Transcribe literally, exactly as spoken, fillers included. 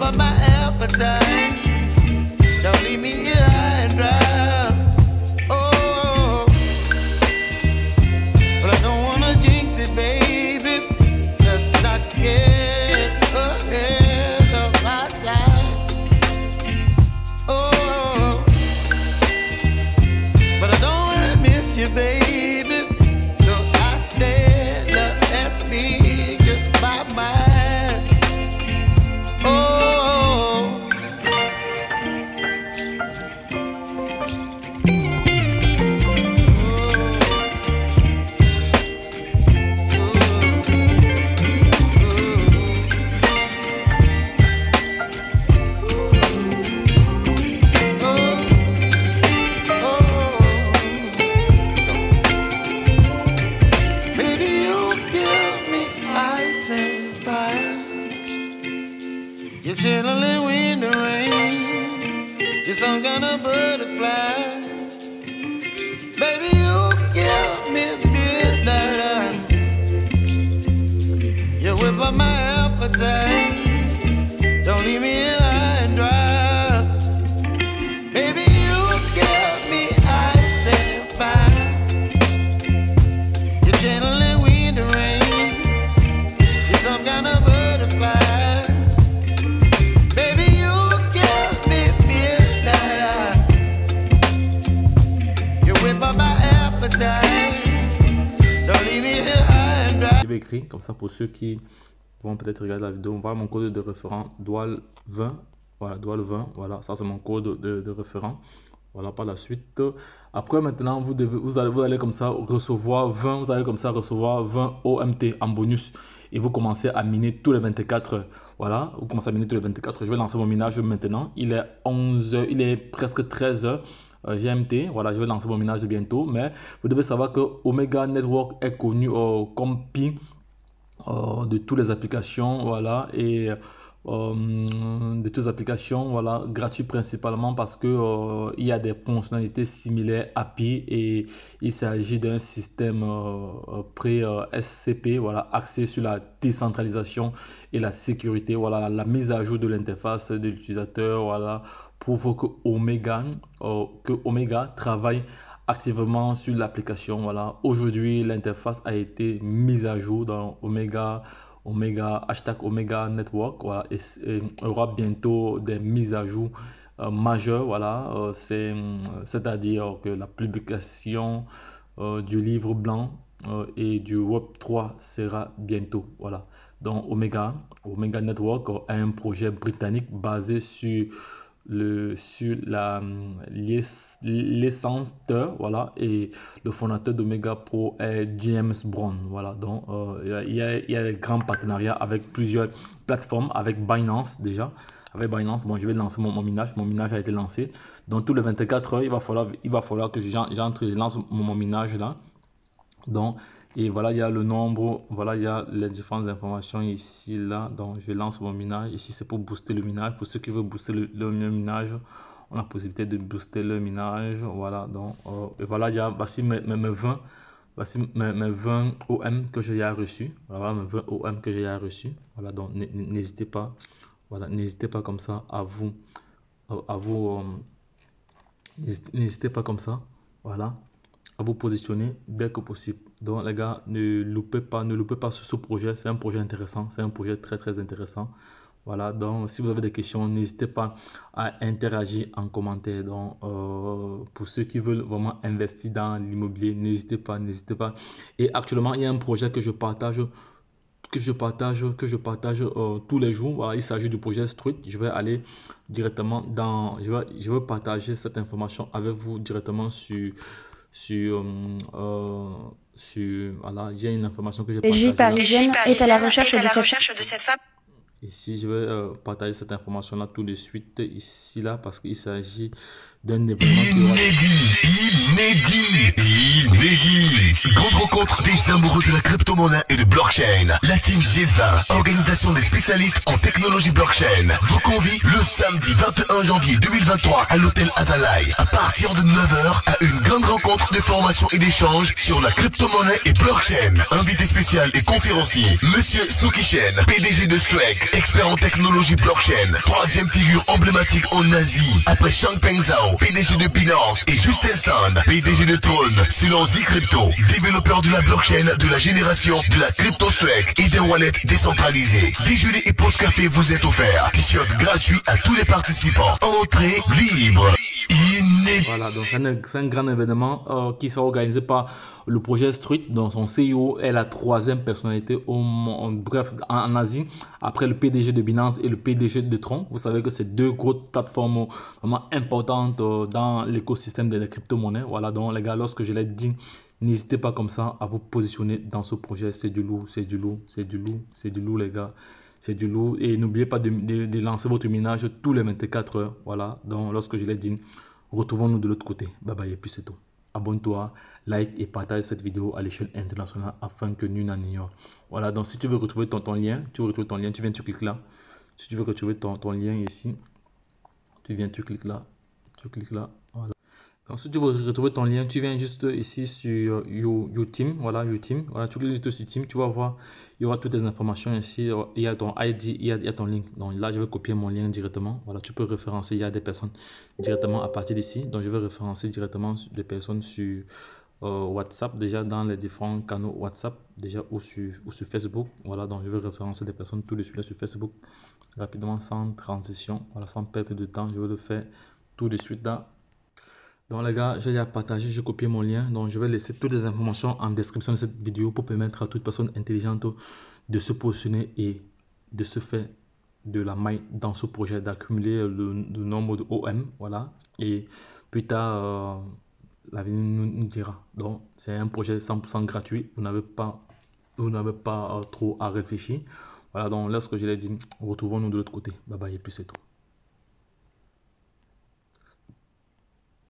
up my appetite. Don't leave me here high and dry. Oh, but I don't wanna jinx it, baby. Let's not get ahead of my time. Oh, but I don't wanna miss you, baby. So I stand up and speak just my mind. Oh. You're chilling when the rain. You're some kind of butterfly. Baby, you give me midnight. You whip up my appetite. Don't leave me here high and dry. Baby, you give me ice and fire. You're chilling when the rain. You're some kind of butterfly. Je vais écrire comme ça pour ceux qui vont peut-être regarder la vidéo. Voilà mon code de référent doual vingt. Voilà, doual vingt. Voilà, ça c'est mon code de, de référent. Voilà, par la suite. Après maintenant, vous devez, vous allez, vous allez comme ça recevoir vingt. Vous allez comme ça recevoir vingt O M T en bonus. Et vous commencez à miner tous les vingt-quatre heures. Voilà, vous commencez à miner tous les vingt-quatre heures. Je vais lancer mon minage maintenant. Il est onze heures, il est presque treize heures. Euh, G M T, voilà, je vais lancer mon minage bientôt, mais vous devez savoir que Omega Network est connu euh, comme Pi euh, de toutes les applications, voilà, et euh, de toutes les applications, voilà, gratuites principalement parce que euh, il y a des fonctionnalités similaires à Pi et il s'agit d'un système euh, pré-S C P, voilà, axé sur la décentralisation et la sécurité, voilà, la mise à jour de l'interface de l'utilisateur, voilà, prouve que Omega, euh, que Omega travaille activement sur l'application. Voilà. Aujourd'hui, l'interface a été mise à jour dans Omega, Omega, hashtag Omega Network. Voilà. Et, et il y aura bientôt des mises à jour euh, majeures. Voilà. Euh, c'est, c'est-à-dire que la publication euh, du livre blanc euh, et du Web trois sera bientôt. Voilà. Donc Omega, Omega Network euh, a un projet britannique basé sur Le, sur la l'essence de, voilà, et le fondateur d'Omega Pro est James Brown. Voilà, donc euh, il y a, il y a des grands partenariats avec plusieurs plateformes, avec Binance déjà, avec Binance. Bon, je vais lancer mon, mon minage, mon minage a été lancé. Donc tous les vingt-quatre heures, il va falloir, il va falloir que j'entre et lance mon, mon minage là. Donc et voilà, il y a le nombre, voilà, il y a les différentes informations ici, là. Donc, je lance mon minage. Ici, c'est pour booster le minage. Pour ceux qui veulent booster le, le, le minage, on a la possibilité de booster le minage. Voilà, donc, euh, et voilà, il y a, voici mes, mes, mes vingt, voici mes, mes vingt O M que j'ai reçus. Voilà, mes vingt O M que j'ai reçus. Voilà, donc, n'hésitez pas, voilà, n'hésitez pas comme ça à vous, à vous, euh, n'hésitez pas comme ça, voilà, à vous positionner dès que possible. Donc les gars, ne loupez pas, ne loupez pas sur ce projet. C'est un projet intéressant, c'est un projet très très intéressant. Voilà, donc si vous avez des questions, n'hésitez pas à interagir en commentaire. Donc euh, pour ceux qui veulent vraiment investir dans l'immobilier, n'hésitez pas, n'hésitez pas. Et actuellement, il y a un projet que je partage, que je partage, que je partage euh, tous les jours. Voilà, il s'agit du projet Street. Je vais aller directement dans, je vais, je vais partager cette information avec vous directement sur sur euh, sur voilà, j'ai une information que j'ai partagée. Régie parisienne est à la recherche, à de, la cette... recherche de cette femme. Ici, je vais euh, partager cette information là tout de suite ici là parce qu'il s'agit d'un événement qui aura... Inédit, inédit, grande rencontre des amoureux de la crypto-monnaie et de blockchain. La team G vingt, organisation des spécialistes en technologie blockchain, vous convie le samedi vingt et un janvier deux mille vingt-trois à l'hôtel Azalai à partir de neuf heures à une grande rencontre de formation et d'échange sur la crypto-monnaie et blockchain. Invité spécial et conférencier, Monsieur Soukishen, P D G de Strike, expert en technologie blockchain, troisième figure emblématique en Asie, après Changpeng Zhao, P D G de Binance, et Justin Sun, P D G de Tron, selon Z-Crypto, développeur de la blockchain de la génération de la crypto stack et des wallets décentralisés. Déjeuner et pause café vous est offert. T-shirt gratuit à tous les participants. Entrée libre. Iné... Voilà, donc c'est un, c'est un grand événement euh, qui sera organisé par le projet Street, dont son C E O est la troisième personnalité au monde, bref, en, en Asie, après le P D G de Binance et le P D G de Tron. Vous savez que c'est deux grosses plateformes vraiment importantes euh, dans l'écosystème des crypto-monnaies. Voilà, donc les gars, lorsque je l'ai dit, n'hésitez pas comme ça à vous positionner dans ce projet. C'est du lourd, c'est du lourd, c'est du lourd, c'est du lourd, les gars. C'est du lourd. Et n'oubliez pas de, de, de lancer votre minage tous les vingt-quatre heures. Voilà. Donc, lorsque je l'ai dit, retrouvons-nous de l'autre côté. Bye bye. Et puis c'est tout. Abonne-toi, like et partage cette vidéo à l'échelle internationale afin que nul n'en ignore. Voilà. Donc, si tu veux retrouver ton, ton lien, tu veux retrouver ton lien, tu viens, tu cliques là. Si tu veux retrouver ton, ton lien ici, tu viens, tu cliques là. Tu cliques là. Voilà. Donc, si tu veux retrouver ton lien, tu viens juste ici sur YouTeam. Voilà, YouTeam. Voilà, tu cliques juste sur Team. Tu vas voir, il y aura toutes les informations ici. Il y a ton I D, il y a, il y a ton link. Donc là, je vais copier mon lien directement. Voilà, tu peux référencer. Il y a des personnes directement à partir d'ici. Donc, je vais référencer directement des personnes sur euh, WhatsApp, déjà dans les différents canaux WhatsApp, déjà ou sur, ou sur Facebook. Voilà, donc je vais référencer des personnes tout de suite sur Facebook. Rapidement, sans transition. Voilà, sans perdre de temps. Je vais le faire tout de suite là. Donc les gars, j'ai déjà partagé, j'ai copié mon lien. Donc je vais laisser toutes les informations en description de cette vidéo pour permettre à toute personne intelligente de se positionner et de se faire de la maille dans ce projet, d'accumuler le, le nombre de O M. Voilà. Et plus tard, euh, l'avenir nous, nous dira. Donc c'est un projet cent pour cent gratuit. Vous n'avez pas, vous n'avez pas euh, trop à réfléchir. Voilà, donc lorsque je l'ai dit, retrouvons-nous de l'autre côté. Bye bye et puis c'est tout.